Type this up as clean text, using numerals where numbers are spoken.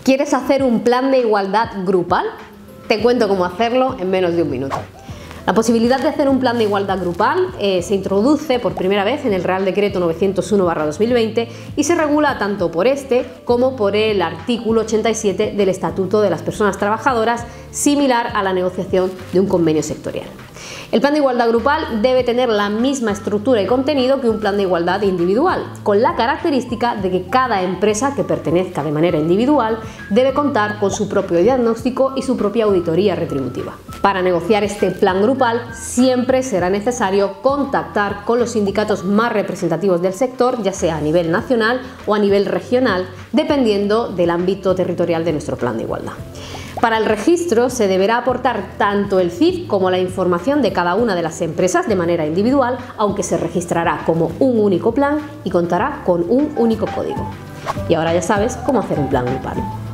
¿Quieres hacer un plan de igualdad grupal? Te cuento cómo hacerlo en menos de un minuto. La posibilidad de hacer un plan de igualdad grupal se introduce por primera vez en el Real Decreto 901/2020 y se regula tanto por este como por el artículo 87 del Estatuto de las Personas Trabajadoras, similar a la negociación de un convenio sectorial. El plan de igualdad grupal debe tener la misma estructura y contenido que un plan de igualdad individual, con la característica de que cada empresa que pertenezca de manera individual debe contar con su propio diagnóstico y su propia auditoría retributiva. Para negociar este plan grupal siempre será necesario contactar con los sindicatos más representativos del sector, ya sea a nivel nacional o a nivel regional, dependiendo del ámbito territorial de nuestro plan de igualdad. Para el registro se deberá aportar tanto el CIF como la información de cada una de las empresas de manera individual, aunque se registrará como un único plan y contará con un único código. Y ahora ya sabes cómo hacer un plan grupal.